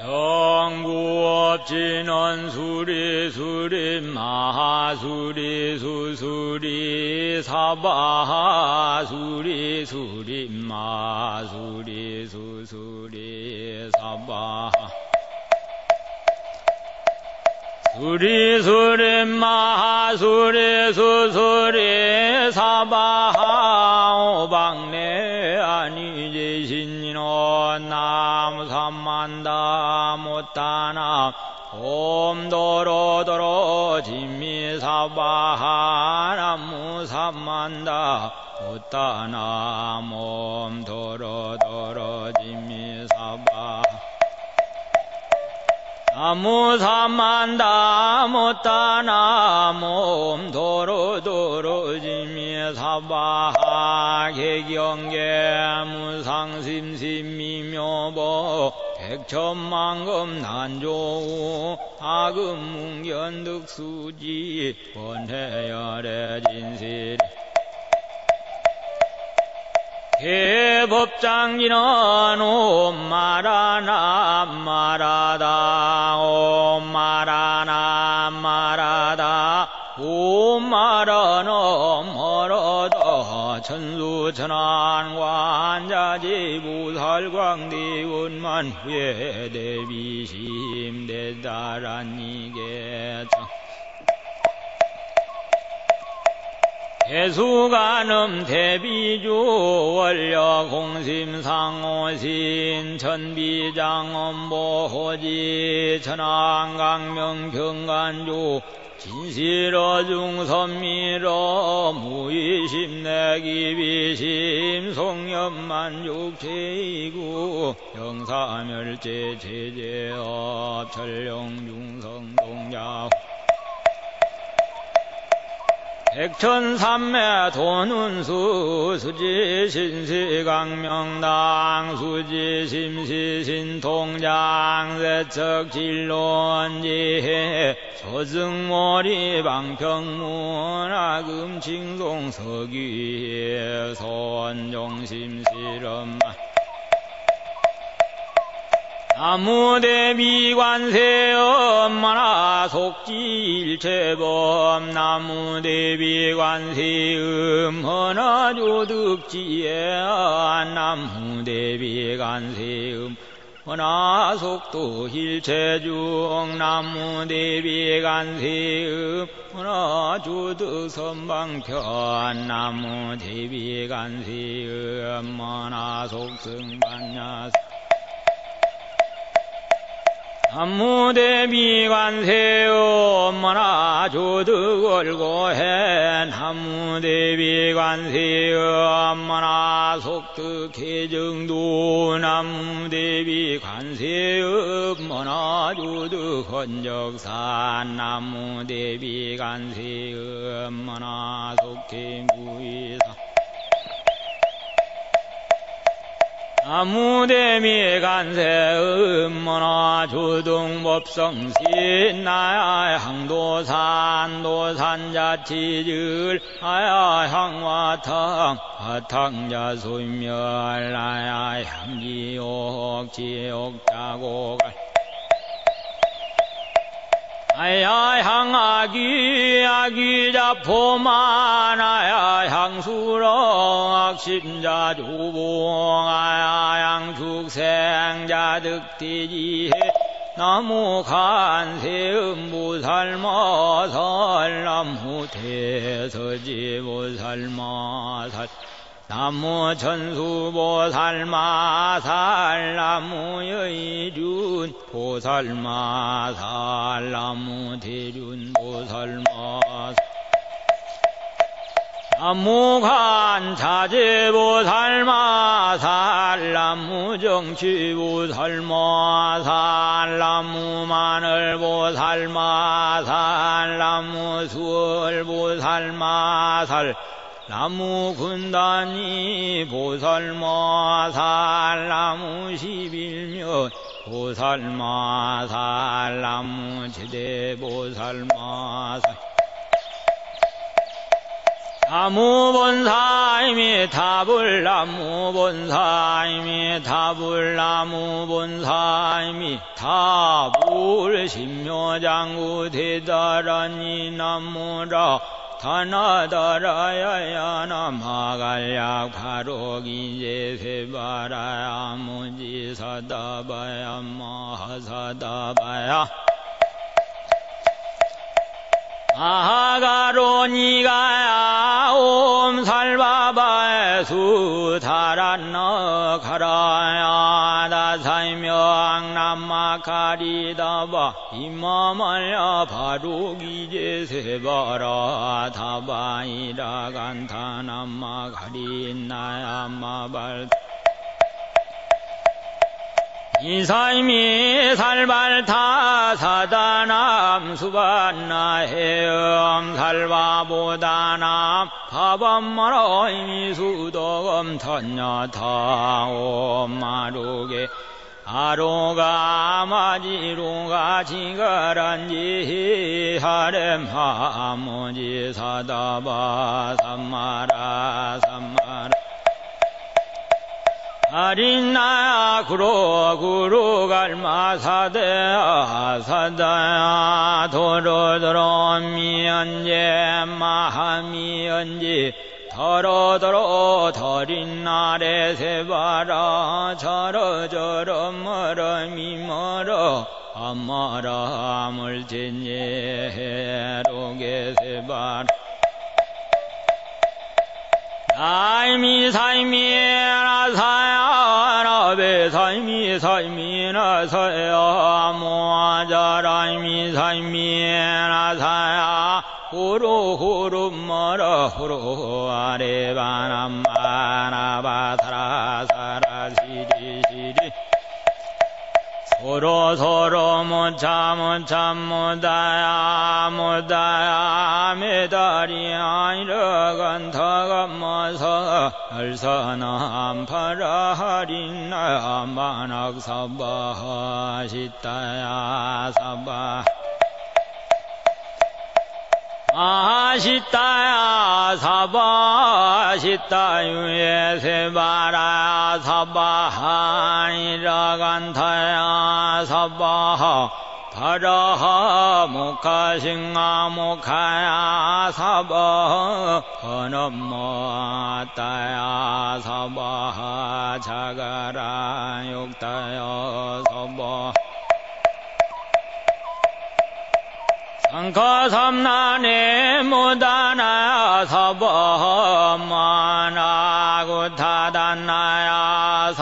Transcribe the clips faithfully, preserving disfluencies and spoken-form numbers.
정구업진원 수리 수리 마하수리 수수리 사바하 수리 수리 마수리 수수리 사바하 수리 수리 마하수리 수수리 사바하 오방내 아니제신인원 나무삼만다 못다나 옴도로도로 진미사바하 나무삼만다 못다나 옴도로도로 진미사바하 나무삼만다 못다나 옴도로도로 진미사바하 개경계 무상심심미묘보 백천만금 난조우 아금문견득수지 원해열의 진실 개법장기는 옴마라나 마라다 옴마라나 마라다 옴마라나 마라다 천수천안관자지부살광대원만 후에 대비심 대다란니계창 대수가늠 대비주 원려공심상오신 천비장엄보호지 천안강명경간주 진실어중선미러 무의심내기비심 송염만육체이구 영사멸제 제제업 천령중성동자 백천삼매 돈운수 수지신시강명당 수지심시신통장 세척진론지혜 소승모리 방평문화금칭송 서귀에 선종심실엄 나무대비관세 엄마나 속지일체범 나무대비관세 음허나조득지에 나무대비관세 음허나 속도일체중 나무대비관세 음허나 조득선방편 나무대비관세 음허나 속승반야사 나무대비관세 엄마나 조득월고해 나무대비관세 엄마나 속득해정도 나무대비관세 엄마나 조득헌적산 나무대비관세 엄마나 속해무이사 나무대비관세 음모나 조등법성신 나야 항도산 도산자치질 나야 향화탕 화탕자소멸 나야 향지옥 지옥자고갈 아야 향아기 아기자포만 아야 향수렁 악심자 주봉 아야 향축생자 득대지해 나무간세음보살마살 나무대서지보살마살 나무천수보살마살 나무여의준 보살마살 나무대륜보살마살 나무간자재보살마살 나무정치보살마살 나무마늘보살마살 나무수월보살마살 나무군단이 보살마살 나무십일면 보살마살 나무지대보살마살 나무본사임이 답을 나무본사임이 답을 나무본사임이 답을 신묘장구 대다라니 나무라 다나다라야야 나마갈약 바로기제 세바라야 무지사다바야 마하사다바야 아가로니가야 옴살바바에 수다란너 가라야 다사이명 남마카리다바 이마말야 바로기제 세바라 다바이라 간타 남마카리나야 마발 이사이미 살발타 사다남 수반나 해엄 살바보다남 파밤마라이미 수도검 턴야타 옴마루게 아로가 마지로가 지가란지 하렘 하무지 사다바 삼마라 삼마라 아린나야 구로 구로 갈마사대야 사다야 도로도로 미연제 마하미연지 더러더러 더린나래 세바라 저러저러 멀어 미멀어 아마라 물진예 해로게 세바라 사이미 사이미 나사야 나베 사이미 사이미 나사야 모아자라이미 사이미 나사야 후루 후루 머러 후루 아레바남마나바사라 사라 시리 시리 서로 서로 못참 못참 못다야 못다야 메다리 아이러간 타감마서 알사남 파라하린나 만악사바 시타야 사바 아시타야 사바 시타유에 세바라 사바하이라 간타야 사바하 파라하 모카싱아 모카야 사바하 헌엄마따야 사바하 자가라 욕따야 사바 상카삼나네 무다나야 사바마나구타단나야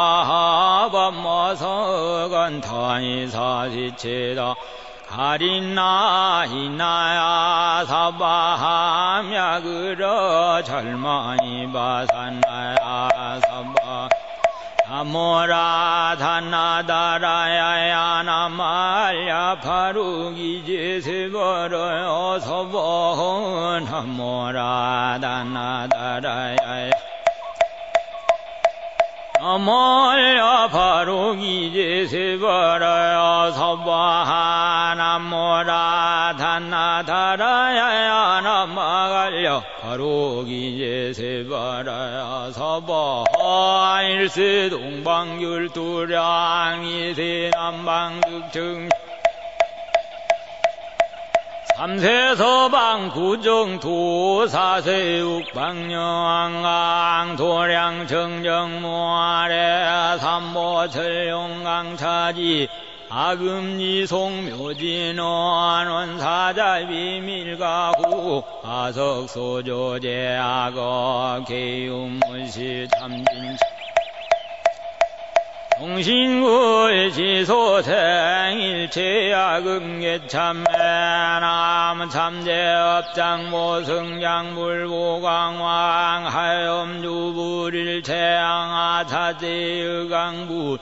사바바모서건타이사시치다 가린나 히나야 사바함야그러 절마이바산나야 사바 나모라 다나다라야야 나말야 바루기제 세버러요 서버 나모라 다나다라야야 나몰야 바루기제 세버러요 서버 나모라 다나다라야야 나마갈려 바루기제 세버러요 서버 일세 동방율두량 이세 남방득증 삼세 서방 구정토 사세 uk방영왕강 도량 정정무아래 삼보철용강차지 아금니 송묘진원 사자 비밀가구 아석소조제 악어 개유문시 참진 동신구의 지소생일체야금계참매남 참제업장모승장불보광왕 하염주불일체양아차제의강불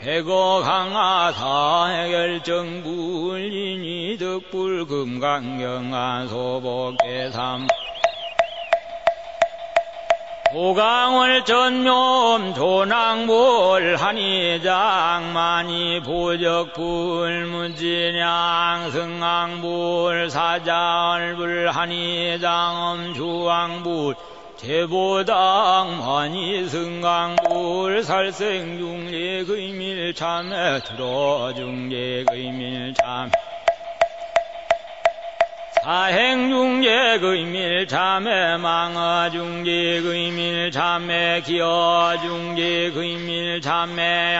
백어강아사해결정불인이 득불금강경아소복계삼 도강월 전묘음 조낭불 한의장만이 보적불 무진양 승왕불 사자얼불 한의장엄 주왕불 제보당만이 승강불 살생중례의밀참에 들어중례의밀참 사행중재의밀참에 망어중재의밀참에 기어중재의밀참에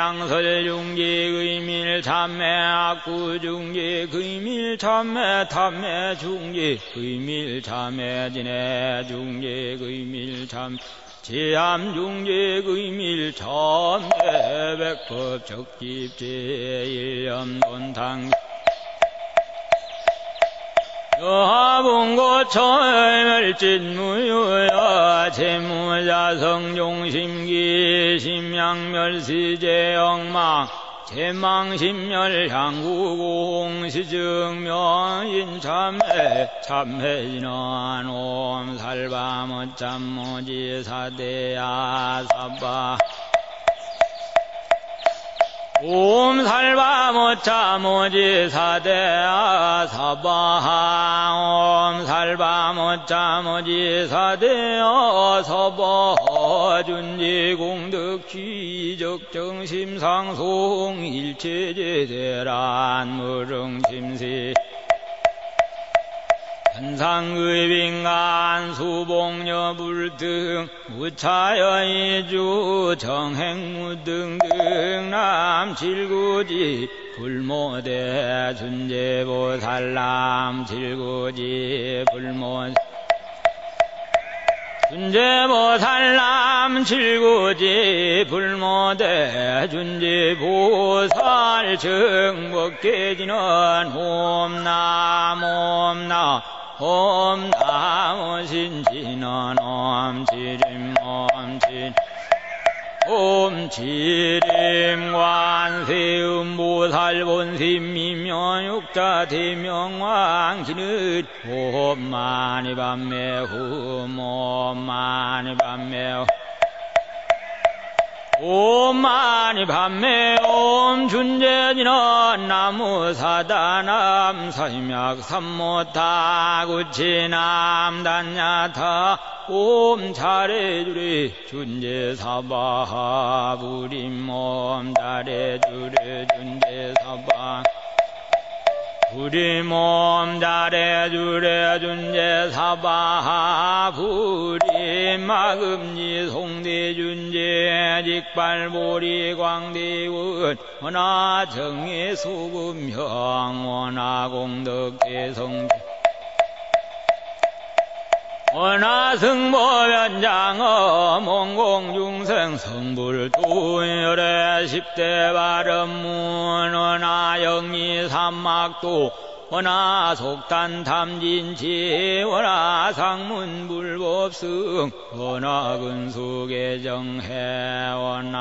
양설중재의밀참에 악구중재의밀참에 탐매중재의밀참에 진해중재의밀참 제암중재의밀참에 백법적집제일념돈당 여하봉고철멸진무유여 재무자성종심기 심양멸시제영망 제망심멸향구공시증명인참회 참회인원 옴살바모참모지사대야 사바 옴 살바모차모지 사대아 사바하 옴 살바모차모지 사대아 사바하 준지공덕 취적정심상송 일체제대란 무릉심시 현상의빙간 수봉여불등 무차여이주 정행무등등 남칠구지 불모대 준제보살람 칠구지 불모 준제보살람 칠구지 불모대 준제보살 정법계지는 옴남 옴남 옴남 신지는 옴지림 옴지 옴지림 관세음보살 본심미명육자 대명왕지는 옴마니 밤매후 옴마니 밤매후 옴마니 밤매 옴 준재지는 나무사다남 사임약 삼모타 구치남 단야타 옴 잘해주리 준재사바 부림옴 잘해주리 준재사바 부림옴 잘해주리 준재사바 부림 마금지 송대준재 직발보리 광대원 원하정의 소금형 원하공덕대성 원하승보변장어 몽공중생 성불두열의 십대 발음문 원하영리 삼막도 원하속단탐진치 원하상문불법승 원하근수계정해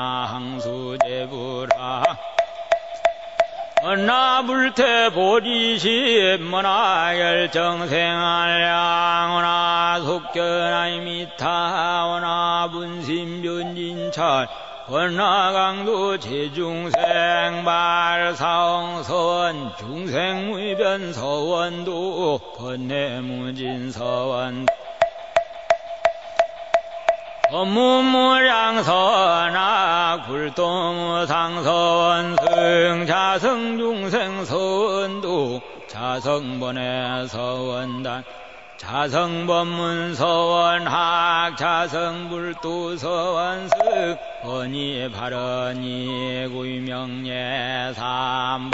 원하항수제불하 원하불태보리심 원하결정생활량 원하속견아이미타 원하분심변진찰 원하강도 제중생 발사홍서원 중생무변서원도 번뇌무진서원 법무무량선악 불도무상서원승 자성중생서원도 자성번외서원단 자성법문서원학 자성불도서원승 원이 발언이 구이명예삼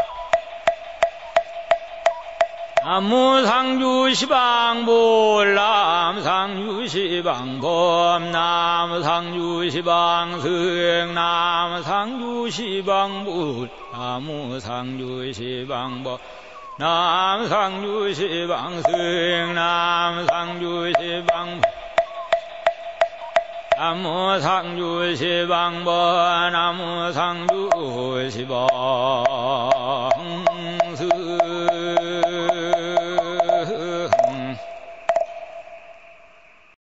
남무상주시방볼 남상주시방법 남상주시방승 남상주시방불 남무상주시방법 남상주시방승 남상주시방 남무상주시방법 남무상주시방